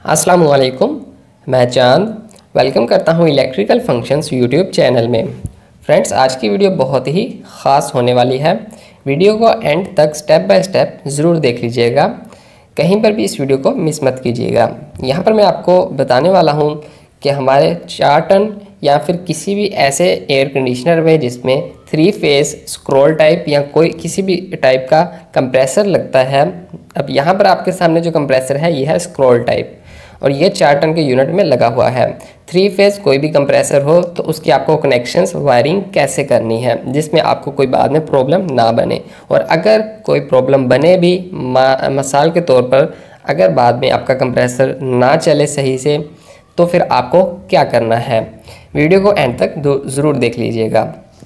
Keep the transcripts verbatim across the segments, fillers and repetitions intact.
अस्सलाम वालेकुम, मैं चांद वेलकम करता हूं इलेक्ट्रिकल फंक्शंस यूट्यूब चैनल में। फ्रेंड्स, आज की वीडियो बहुत ही ख़ास होने वाली है। वीडियो को एंड तक स्टेप बाय स्टेप ज़रूर देख लीजिएगा, कहीं पर भी इस वीडियो को मिस मत कीजिएगा। यहाँ पर मैं आपको बताने वाला हूँ कि हमारे चार टन या फिर किसी भी ऐसे एयर कंडीशनर में जिसमें थ्री फेस स्क्रॉल टाइप या कोई किसी भी टाइप का कंप्रेसर लगता है। अब यहाँ पर आपके सामने जो कंप्रेसर है ये है स्क्रॉल टाइप और ये चार टन के यूनिट में लगा हुआ है। थ्री फेस कोई भी कंप्रेसर हो तो उसकी आपको कनेक्शंस वायरिंग कैसे करनी है जिसमें आपको कोई बाद में प्रॉब्लम ना बने, और अगर कोई प्रॉब्लम बने भी मिसाल के तौर पर अगर बाद में आपका कंप्रेसर ना चले सही से तो फिर आपको क्या करना है। वीडियो को एंड तक ज़रूर देख लीजिएगा।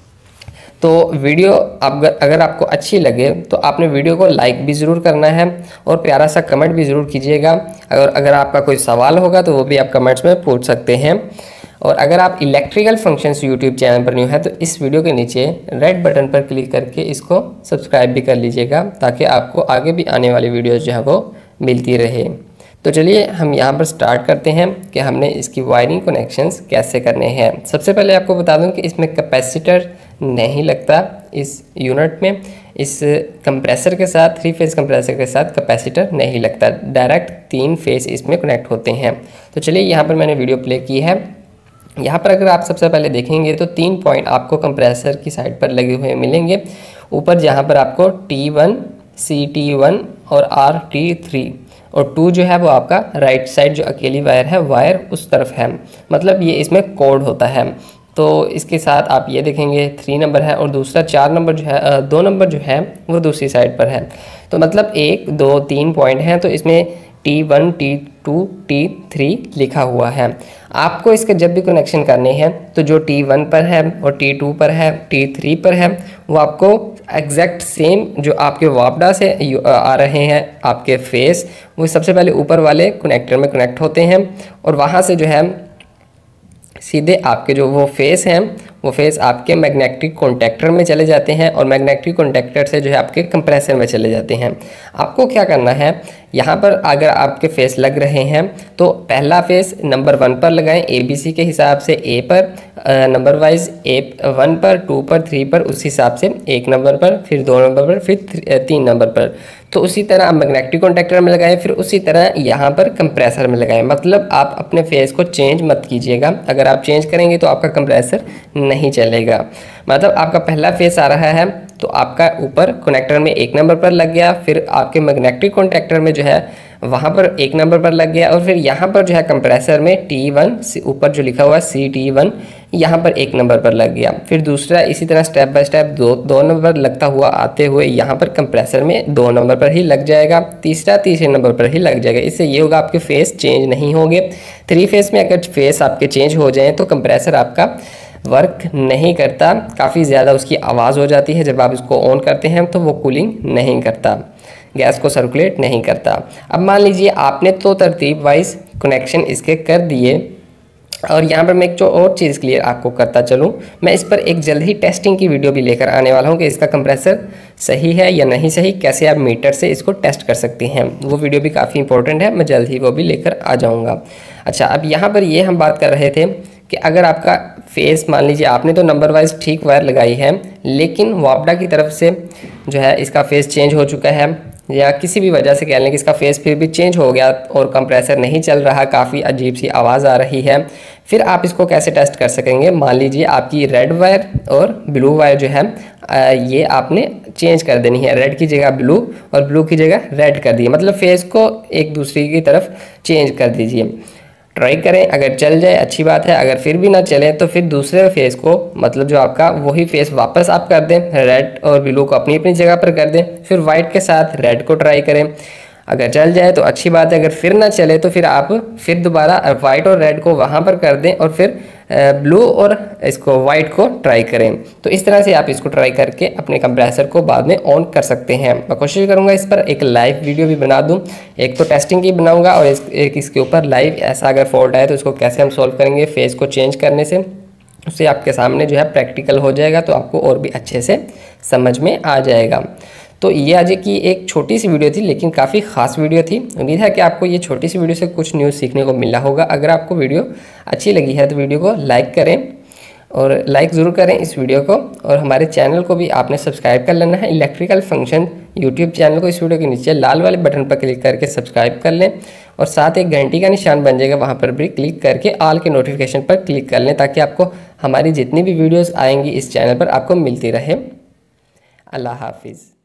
तो वीडियो आप अगर आपको अच्छी लगे तो आपने वीडियो को लाइक भी ज़रूर करना है और प्यारा सा कमेंट भी ज़रूर कीजिएगा। अगर अगर आपका कोई सवाल होगा तो वो भी आप कमेंट्स में पूछ सकते हैं। और अगर आप इलेक्ट्रिकल फंक्शंस यूट्यूब चैनल पर न्यू है तो इस वीडियो के नीचे रेड बटन पर क्लिक करके इसको सब्सक्राइब भी कर लीजिएगा ताकि आपको आगे भी आने वाली वीडियोज़ जो है वो मिलती रहे। तो चलिए हम यहाँ पर स्टार्ट करते हैं कि हमने इसकी वायरिंग कनेक्शंस कैसे करने हैं। सबसे पहले आपको बता दूं कि इसमें कैपेसिटर नहीं लगता इस यूनिट में। इस कंप्रेसर के साथ थ्री फेस कंप्रेसर के साथ कैपेसिटर नहीं लगता, डायरेक्ट तीन फेस इसमें कनेक्ट होते हैं। तो चलिए यहाँ पर मैंने वीडियो प्ले की है। यहाँ पर अगर आप सबसे पहले देखेंगे तो तीन पॉइंट आपको कंप्रेसर की साइड पर लगे हुए मिलेंगे। ऊपर जहाँ पर आपको T one, C T one और आर टी थ्री और टू जो है वो आपका राइट साइड जो अकेली वायर है वायर उस तरफ है, मतलब ये इसमें कोड होता है। तो इसके साथ आप ये देखेंगे थ्री नंबर है और दूसरा चार नंबर जो है दो नंबर जो है वो दूसरी साइड पर है। तो मतलब एक दो तीन पॉइंट हैं तो इसमें T one, T two, T three लिखा हुआ है। आपको इसके जब भी कनेक्शन करने हैं तो जो टी वन पर है और टी टू पर है, टी थ्री पर है, वो आपको एग्जैक्ट सेम जो आपके वापडा से आ रहे हैं आपके फेस, वो सबसे पहले ऊपर वाले कनेक्टर में कनेक्ट होते हैं और वहाँ से जो है सीधे आपके जो वो फेस हैं वो फेस आपके मैग्नेटिक कॉन्टैक्टर में चले जाते हैं और मैग्नेटिक कॉन्टैक्टर से जो है आपके कंप्रेसर में चले जाते हैं। आपको क्या करना है, यहाँ पर अगर आपके फेस लग रहे हैं तो पहला फेस नंबर वन पर लगाएं ए बी सी के हिसाब से, ए पर नंबर वाइज ए वन पर, टू पर, थ्री पर, उस हिसाब से एक नंबर पर, फिर दो नंबर पर, फिर तीन नंबर पर। तो उसी तरह आप मैग्नेटिक कॉन्टैक्टर में लगाएं, फिर उसी तरह यहाँ पर कंप्रेसर में लगाएं। मतलब आप अपने फेस को चेंज मत कीजिएगा, अगर आप चेंज करेंगे तो आपका कंप्रेसर नहीं चलेगा। मतलब आपका पहला फेस आ रहा है तो आपका ऊपर कनेक्टर में एक नंबर पर लग गया, फिर आपके मैग्नेटिक कॉन्टैक्टर में जो है वहाँ पर एक नंबर पर लग गया और फिर यहाँ पर जो है कंप्रेसर में टी वन ऊपर जो लिखा हुआ है सी टी वन यहाँ पर एक नंबर पर लग गया। फिर दूसरा इसी तरह स्टेप बाय स्टेप दो दो नंबर लगता हुआ आते हुए यहाँ पर कंप्रेसर में दो नंबर पर ही लग जाएगा, तीसरा तीसरे नंबर पर ही लग जाएगा। इससे ये होगा आपके फेस चेंज नहीं होंगे। थ्री फेस में अगर फेस आपके चेंज हो जाएँ तो कंप्रेसर आपका वर्क नहीं करता, काफ़ी ज़्यादा उसकी आवाज़ हो जाती है। जब आप इसको ऑन करते हैं तो वो कूलिंग नहीं करता, गैस को सर्कुलेट नहीं करता। अब मान लीजिए आपने तो तरतीब वाइज कनेक्शन इसके कर दिए और यहाँ पर मैं एक जो और चीज़ क्लियर आपको करता चलूँ, मैं इस पर एक जल्द ही टेस्टिंग की वीडियो भी लेकर आने वाला हूँ कि इसका कंप्रेसर सही है या नहीं सही, कैसे आप मीटर से इसको टेस्ट कर सकते हैं। वो वीडियो भी काफ़ी इंपॉर्टेंट है, मैं जल्द ही वो भी लेकर आ जाऊँगा। अच्छा, अब यहाँ पर ये हम बात कर रहे थे कि अगर आपका फेस मान लीजिए आपने तो नंबर वाइज ठीक वायर लगाई है लेकिन वापडा की तरफ से जो है इसका फेस चेंज हो चुका है या किसी भी वजह से कह लें कि इसका फेस फिर भी चेंज हो गया और कंप्रेसर नहीं चल रहा, काफ़ी अजीब सी आवाज़ आ रही है, फिर आप इसको कैसे टेस्ट कर सकेंगे। मान लीजिए आपकी रेड वायर और ब्लू वायर जो है ये आपने चेंज कर देनी है, रेड की जगह ब्लू और ब्लू की जगह रेड कर दिए, मतलब फेस को एक दूसरे की तरफ चेंज कर दीजिए। ट्राई करें, अगर चल जाए अच्छी बात है, अगर फिर भी ना चले तो फिर दूसरे फेस को मतलब जो आपका वही फेस वापस आप कर दें, रेड और ब्लू को अपनी अपनी जगह पर कर दें, फिर वाइट के साथ रेड को ट्राई करें। अगर चल जाए तो अच्छी बात है, अगर फिर ना चले तो फिर आप फिर दोबारा वाइट और रेड को वहाँ पर कर दें और फिर ब्लू और इसको वाइट को ट्राई करें। तो इस तरह से आप इसको ट्राई करके अपने कंप्रेसर को बाद में ऑन कर सकते हैं। मैं कोशिश करूंगा इस पर एक लाइव वीडियो भी बना दूं, एक तो टेस्टिंग की बनाऊंगा और इस, एक इसके ऊपर लाइव ऐसा अगर फॉल्ट आए तो इसको कैसे हम सॉल्व करेंगे फेस को चेंज करने से, उससे आपके सामने जो है प्रैक्टिकल हो जाएगा तो आपको और भी अच्छे से समझ में आ जाएगा। तो ये आज की एक छोटी सी वीडियो थी, लेकिन काफ़ी ख़ास वीडियो थी। उम्मीद है कि आपको ये छोटी सी वीडियो से कुछ न्यूज़ सीखने को मिला होगा। अगर आपको वीडियो अच्छी लगी है तो वीडियो को लाइक करें और लाइक ज़रूर करें इस वीडियो को, और हमारे चैनल को भी आपने सब्सक्राइब कर लेना है, इलेक्ट्रिकल फंक्शन यूट्यूब चैनल को इस वीडियो के नीचे लाल वाले बटन पर क्लिक करके सब्सक्राइब कर लें, और साथ एक घंटी का निशान बन जाएगा, वहाँ पर भी क्लिक करके ऑल के नोटिफिकेशन पर क्लिक कर लें, ताकि आपको हमारी जितनी भी वीडियोज़ आएंगी इस चैनल पर आपको मिलती रहे। अल्लाह हाफिज़।